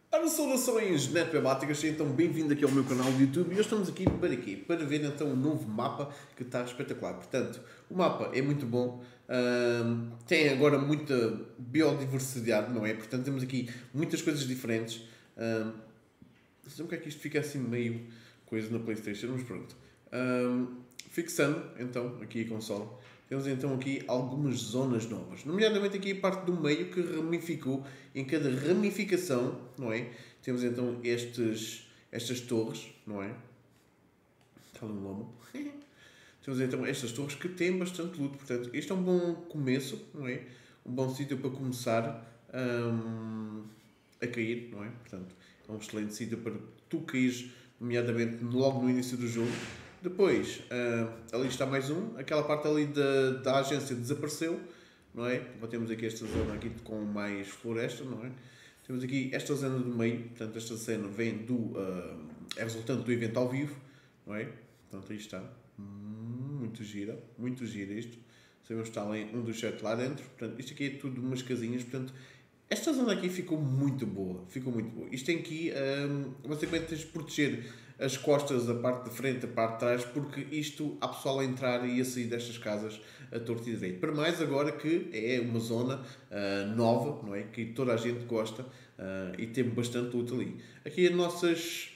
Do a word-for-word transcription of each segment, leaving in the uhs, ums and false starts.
Ora, saudações netbebáticas, então bem-vindo aqui ao meu canal de YouTube e hoje estamos aqui para quê? Para ver então um novo mapa que está espetacular. Portanto, o mapa é muito bom, hum, tem agora muita biodiversidade, não é? Portanto, temos aqui muitas coisas diferentes. Hum, não sei porque é que isto fica assim meio coisa na PlayStation, mas pronto. Hum, fixando então aqui a console, temos então aqui algumas zonas novas, nomeadamente aqui a parte do meio que ramificou. Em cada ramificação, não é? Temos então estes, estas torres, não é? Está ali um lomo. Temos então estas torres que têm bastante loot, portanto, este é um bom começo, não é? Um bom sítio para começar hum, a cair, não é? Portanto, é um excelente sítio para tu caires, nomeadamente logo no início do jogo. Depois, hum, ali está mais um, aquela parte ali da, da agência desapareceu, não é? Então, temos aqui esta zona aqui com mais floresta, não é? Temos aqui esta zona do meio, portanto, esta cena vem do. Uh, é resultante do evento ao vivo, não é? Portanto, aí está. Hum, muito gira, muito gira isto. Sabemos que está ali um dos sete lá dentro. Portanto, isto aqui é tudo umas casinhas. Portanto, esta zona aqui ficou muito boa. Ficou muito boa. Isto tem aqui, um, basicamente, tens de proteger as costas, a parte de frente, a parte de trás, porque isto há pessoal a entrar e a sair destas casas a torto e direito. Para mais agora que é uma zona uh, nova, não é? Que toda a gente gosta uh, e tem bastante luta ali. Aqui as nossas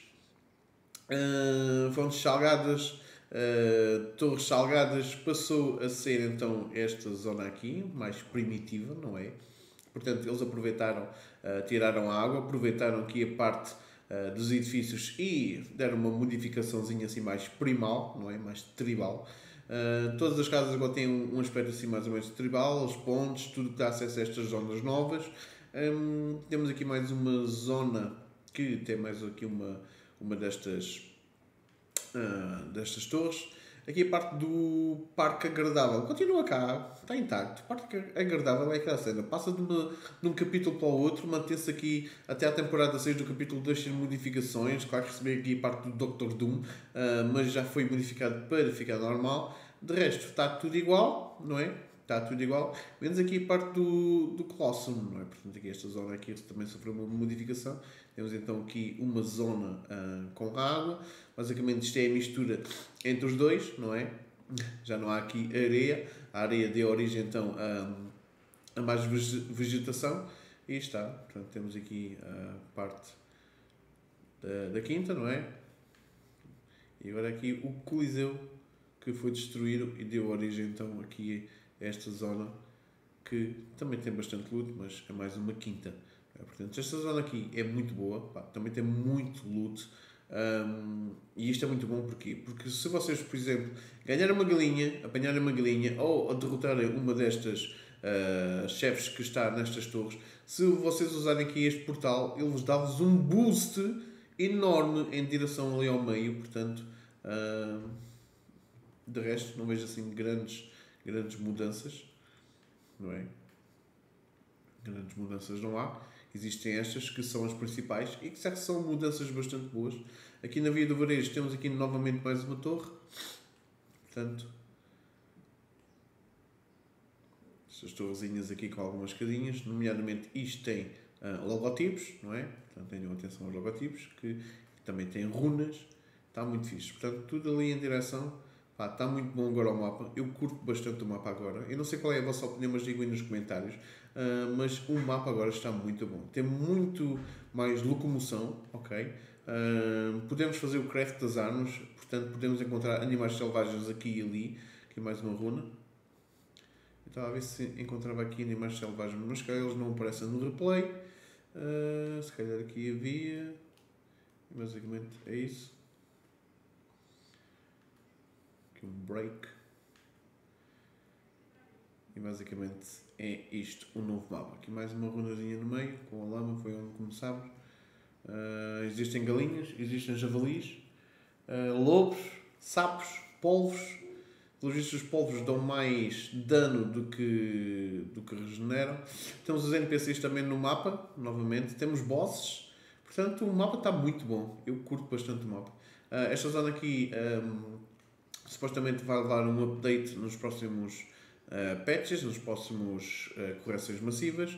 uh, fontes salgadas, uh, torres salgadas, passou a ser então esta zona aqui, mais primitiva, não é? Portanto, eles aproveitaram, uh, tiraram a água, aproveitaram aqui a parte uh, dos edifícios e deram uma modificaçãozinha assim mais primal, não é? Mais tribal. Uh, todas as casas agora têm um, um aspecto assim mais ou menos tribal, os pontos, tudo que dá acesso a estas zonas novas. Um, temos aqui mais uma zona que tem mais aqui uma, uma destas, uh, destas torres. Aqui a parte do parque agradável continua cá, está intacto. O parque agradável é aquela cena, passa de, uma, de um capítulo para o outro, mantém-se aqui até à temporada seis do capítulo dois sem modificações. Claro que recebi aqui a parte do doutor Doom, uh, mas já foi modificado para ficar normal. De resto, está tudo igual, não é? Está tudo igual, menos aqui a parte do, do Colosseum, não é? Portanto, aqui esta zona aqui também sofreu uma modificação. Temos então aqui uma zona uh, com água. Basicamente isto é a mistura entre os dois, não é? Já não há aqui areia. A areia deu origem então a, a mais vegetação. E está. Portanto, temos aqui a parte da, da quinta, não é? E agora aqui o Coliseu que foi destruído e deu origem então aqui a esta zona que também tem bastante loot, mas é mais uma quinta. Portanto, esta zona aqui é muito boa, pá, também tem muito loot. Um, e isto é muito bom porquê? Porque se vocês, por exemplo, ganharem uma galinha, apanharem uma galinha ou derrotarem uma destas uh, chefes que está nestas torres, se vocês usarem aqui este portal, eles dão-vos um boost enorme em direção ali ao meio. Portanto, uh, de resto, não vejo assim grandes, grandes mudanças, não é? Grandes mudanças não há. Existem estas que são as principais e que são mudanças bastante boas. Aqui na Via do Varejo temos aqui novamente mais uma torre. Portanto, estas torrezinhas aqui com algumas escadinhas, nomeadamente isto tem uh, logotipos, não é? Portanto, tenham atenção aos logotipos, que também tem runas. Está muito fixe. Portanto, tudo ali em direção. Pá, está muito bom agora o mapa. Eu curto bastante o mapa agora. Eu não sei qual é a vossa opinião, mas digam aí nos comentários. Uh, mas o mapa agora está muito bom. Tem muito mais locomoção, ok? Uh, podemos fazer o craft das armas. Portanto, podemos encontrar animais selvagens aqui e ali. Aqui mais uma runa. Eu estava a ver se encontrava aqui animais selvagens, mas se calhar eles não aparecem no replay. Uh, se calhar aqui havia. Basicamente é isso. Um break e basicamente é isto, um novo mapa. Aqui mais uma runazinha no meio com a lama, foi onde começámos. Uh, existem galinhas, existem javalis, uh, lobos, sapos, polvos. Pelos vistos, os polvos dão mais dano do que, do que regeneram. Temos os N P Cs também no mapa, novamente. Temos bosses. Portanto, o mapa está muito bom. Eu curto bastante o mapa. Uh, esta zona aqui um, supostamente vai levar um update nos próximos uh, patches, nos próximos uh, correções massivas.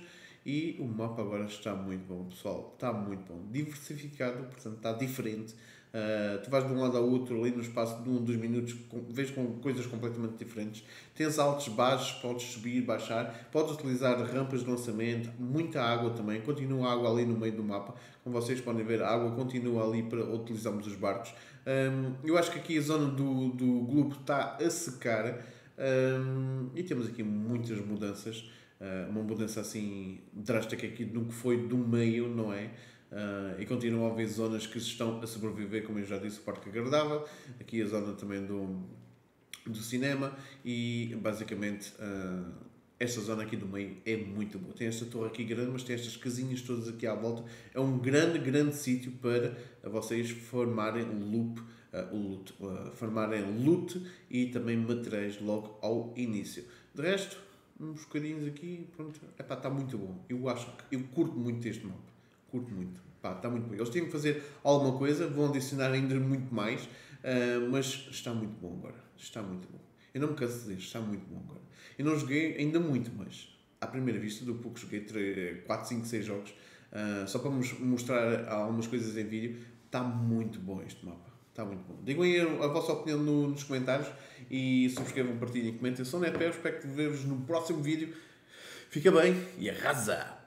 E o mapa agora está muito bom, pessoal. Está muito bom. Diversificado, portanto está diferente. Uh, tu vais de um lado ao outro ali no espaço de um ou dois minutos, com, vês com coisas completamente diferentes. Tens altos, baixos, podes subir, baixar, podes utilizar rampas de lançamento, muita água também, continua a água ali no meio do mapa. Como vocês podem ver, a água continua ali para utilizarmos os barcos. Um, eu acho que aqui a zona do, do globo está a secar, um, e temos aqui muitas mudanças. Uh, uma mudança assim drástica aqui no que foi do meio, não é? Uh, e continuam a haver zonas que estão a sobreviver, como eu já disse, o Parque Agradável, aqui a zona também do, do cinema, e basicamente uh, esta zona aqui do meio é muito boa. Tem esta torre aqui grande, mas tem estas casinhas todas aqui à volta. É um grande, grande sítio para vocês formarem loop, uh, o loot, uh, formarem loot e também materiais logo ao início. De resto, uns bocadinhos aqui, pronto, epá, está muito bom. Eu acho que eu curto muito este mapa. Curto muito. Pá, está muito bom. Eles têm que fazer alguma coisa, vão adicionar ainda muito mais, uh, mas está muito bom agora. Está muito bom. Eu não me canso de dizer, está muito bom agora. Eu não joguei ainda muito, mas à primeira vista, do pouco joguei quatro, cinco, seis jogos, uh, só para mostrar algumas coisas em vídeo, está muito bom este mapa. Está muito bom. Digam aí a vossa opinião no, nos comentários e subscrevam, partilhem e comentem. Eu sou o Netpeo, espero ver-vos no próximo vídeo. Fica bem e arrasa!